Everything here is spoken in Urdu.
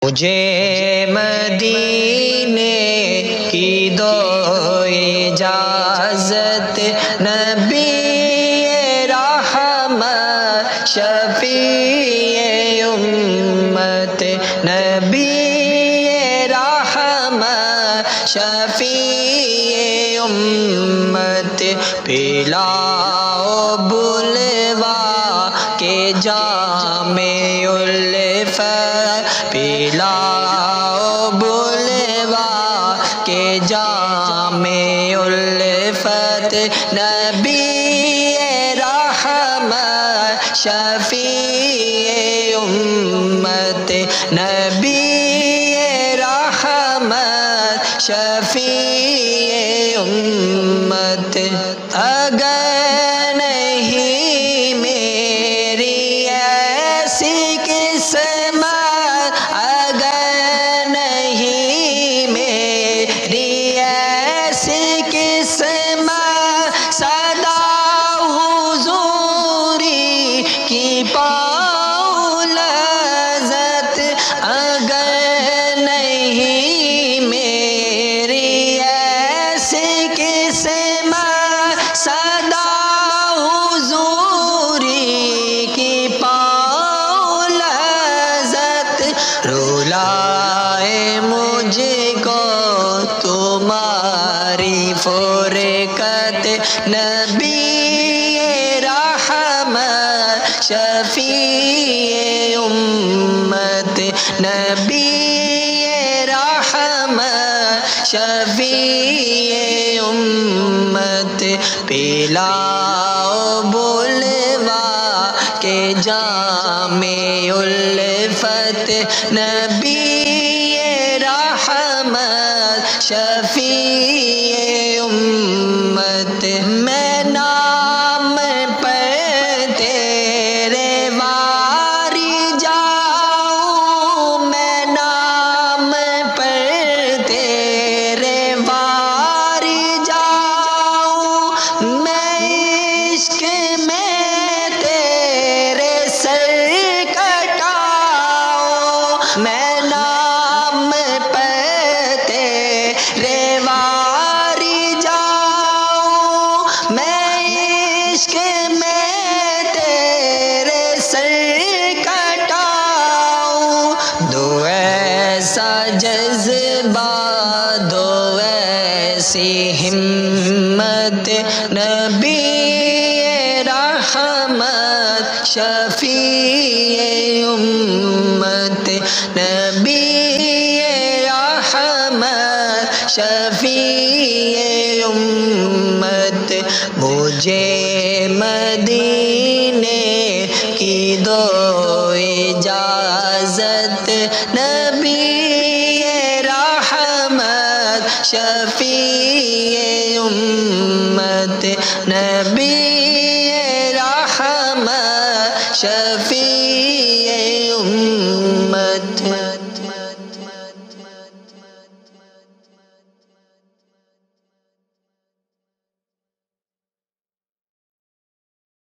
مجھے مدینے کی دو اجازت، نبی رحمت شفیع امت، نبی رحمت شفیع امت، پلاؤ بلوا کے جام الفت، پلاؤ بلوا کے جام الفت، نبی رحمت شفیع امت، نبی رحمت شفیع امت۔ اگر نہیں میری ایسی قسمت، اگر نہیں میری ایسی قسمت، صدا حضوری کی پاؤں لذت، اگر نہیں میری ایسی قسمت، صدا حضوری کی پاؤں لذت، رلائے مجھ کو تمہاری فرقت، نبی رحمت شفیع امت، نبی رحمت شفیع امت، پلاؤ بلوا کے جام الفت، نبی رحمت شفیع امت۔ میں نام پر تیرے واری جاؤں، میں نام پر تیرے واری جاؤں، میں عشق میں تیرے سر کٹاؤں، میں نام پر تیرے واری جاؤں، میں عشق میں تیرے سر کٹاؤں، دو ایسا جذبہ، دو ایسی ہمت، نبی رحمت شفیع امت، نبی رحمت شفیع امت۔ مجھے مدینے کی دو اجازت، نبی رحمت شفیع امت، نبی رحمت شفیع امت۔